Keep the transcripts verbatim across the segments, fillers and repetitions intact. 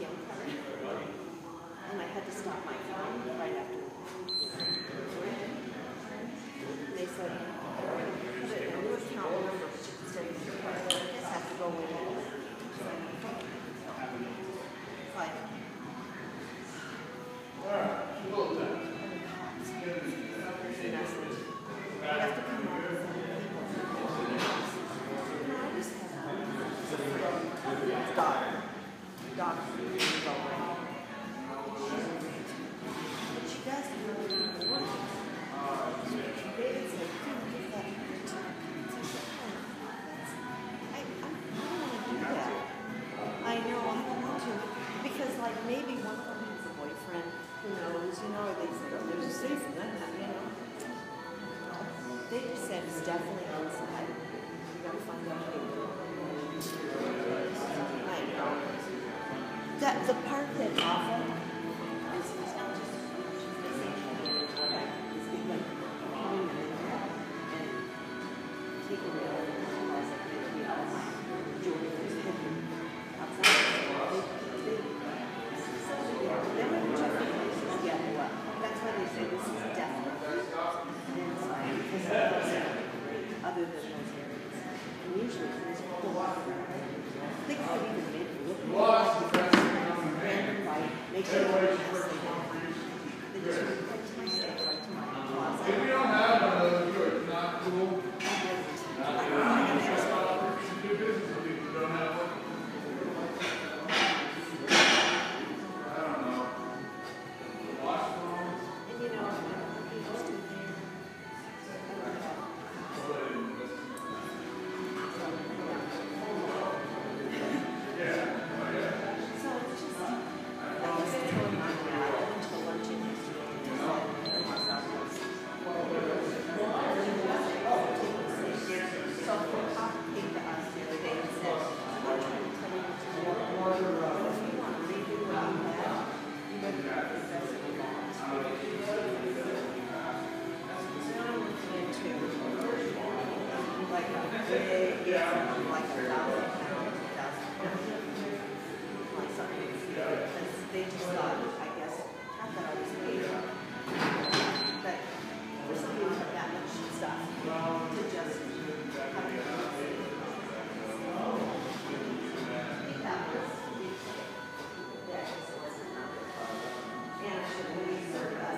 M card. And I had to stop my phone right after. And they said, we're going to put it in a new account number, but you can still use your card. I guess I have to go in and like, all right, cool time. you have to come out with some people. I just have a daughter. Daughter. But she doesn't really work. David said, don't give that to I, I don't want to do that. I know, I don't want to. Because, like, maybe one of them has a boyfriend who knows, you know, or they say, oh, there's a safe for that, you know. They just said it's definitely outside. You gotta find out who. I know. That, the part that's awful is it's not just she's missing it's like coming in there and taking it out of the closet and making all my jewelry is hidden outside. Then when you check the places, yeah, well, that's why they say this is definitely inside. Other than those areas. And usually there's a whole lot of things that even make you look like random light, make you look like they don't. They just put my stuff right to my closet. If you don't have one of those, it's not cool. I don't know. I do business with people who don't have one. I don't know. Watch phones. And you know, he used to they just thought, I guess, not that I was paid, but for somebody to have that much stuff, to just have it. That was, yeah, and I should really serve us.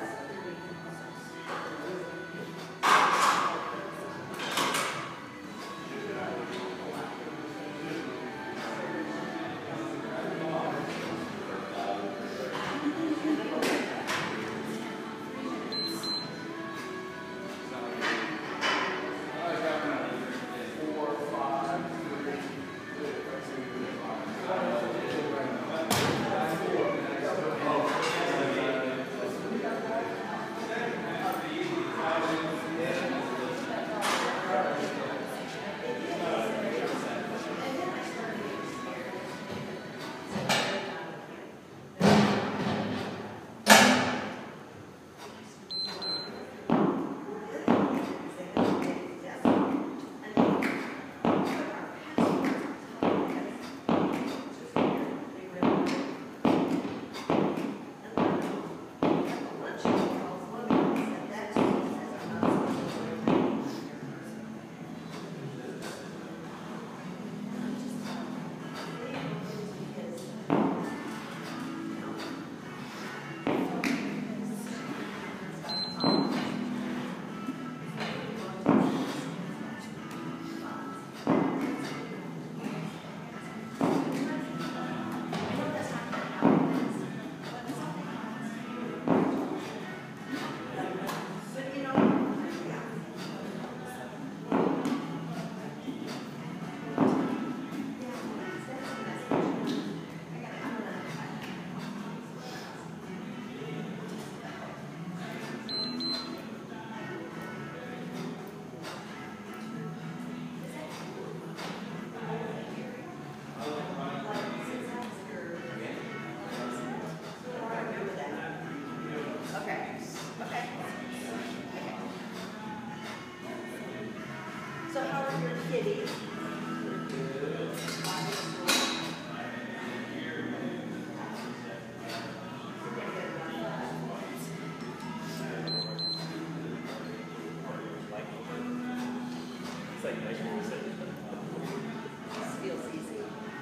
This feels easy.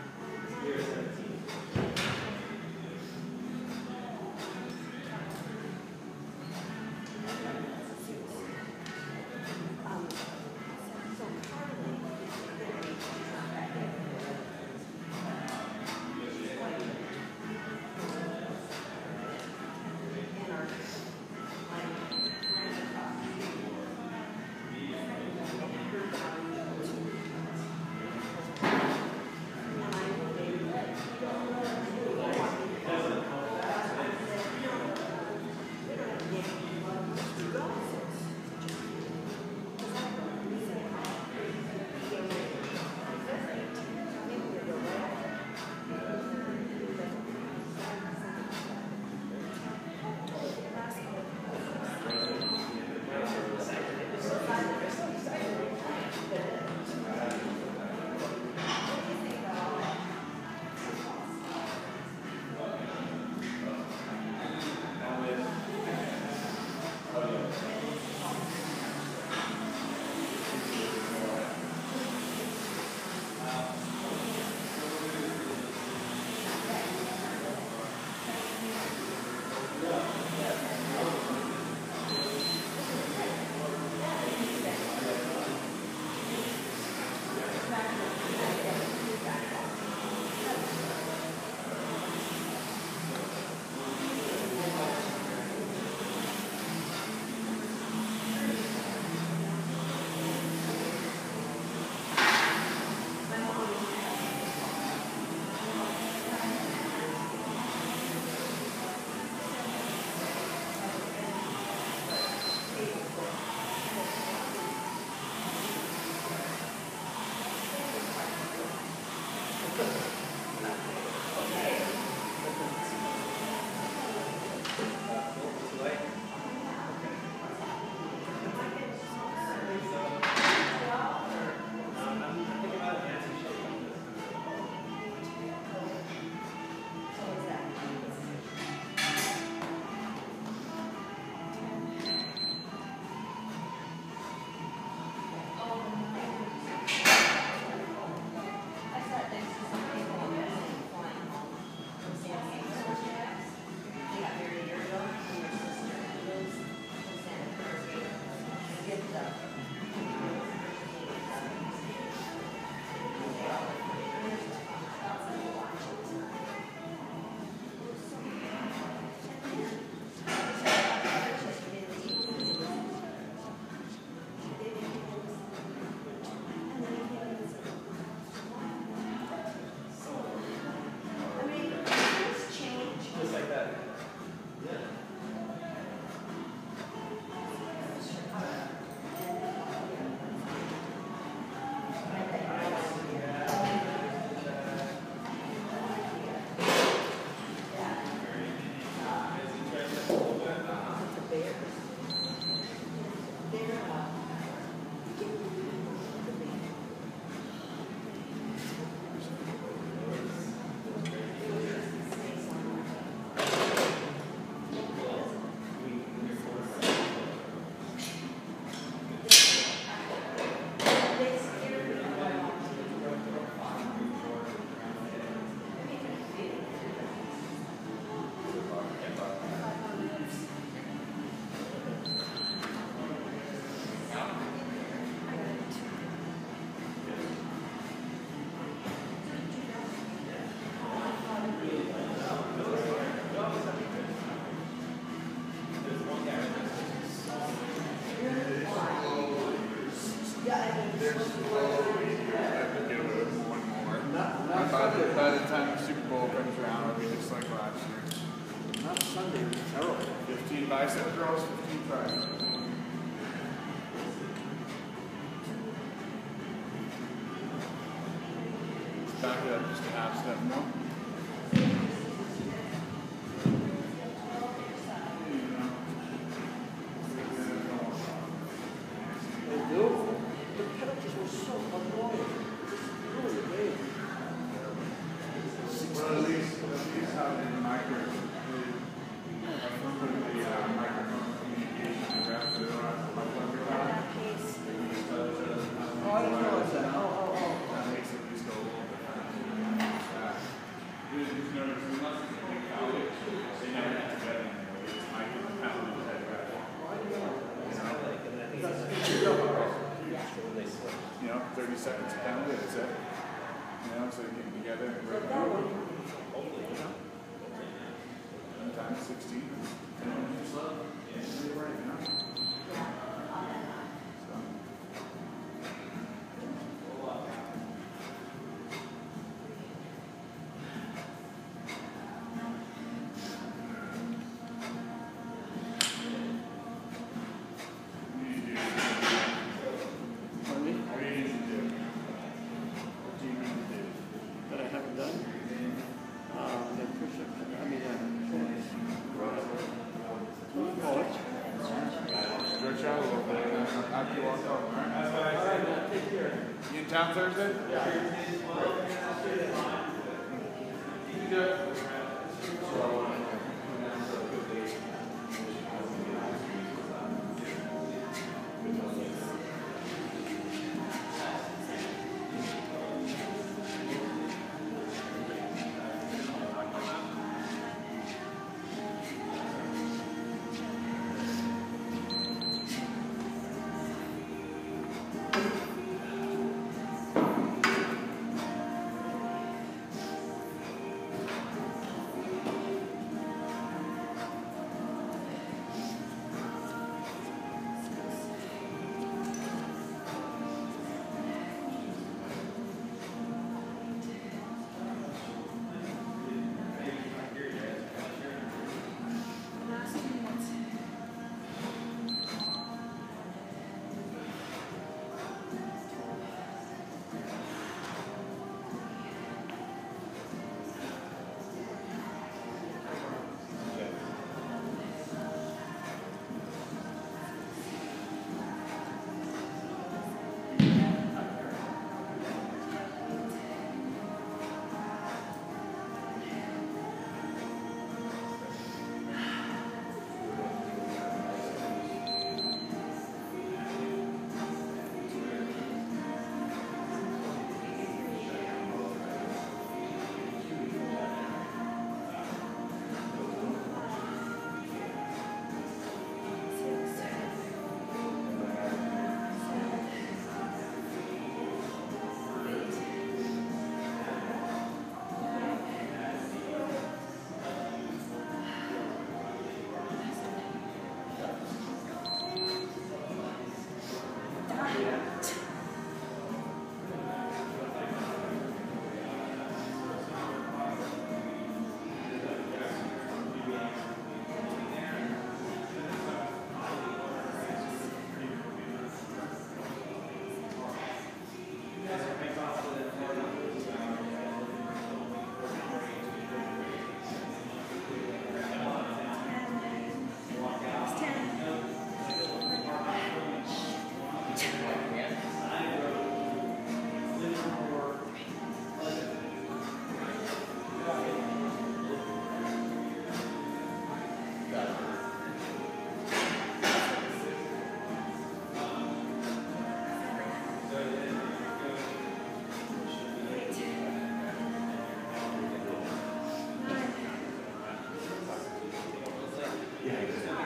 Um, so Carly, in our By the, by the time the Super Bowl comes around, it'll be just like last year. Not Sunday, it was terrible. fifteen bicep curls, fifteen triceps. Back it up just a half step more. They do. The penalties were so unloaded. Really big. Well, at least, at least how the micro, the, the uh, microphone communication, the rest of the In that case, Oh, I didn't realize that. Kind of is it? You know, so you get together and break That one. times sixteen. You're right, you know? So. That I haven't done. Um, the push-ups, I mean, uh, oh, it's Stretch out a little bit and then after you walk out. All right, man. Take care. You in town Thursday? Yeah. You can do it.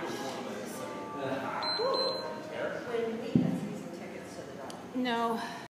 No,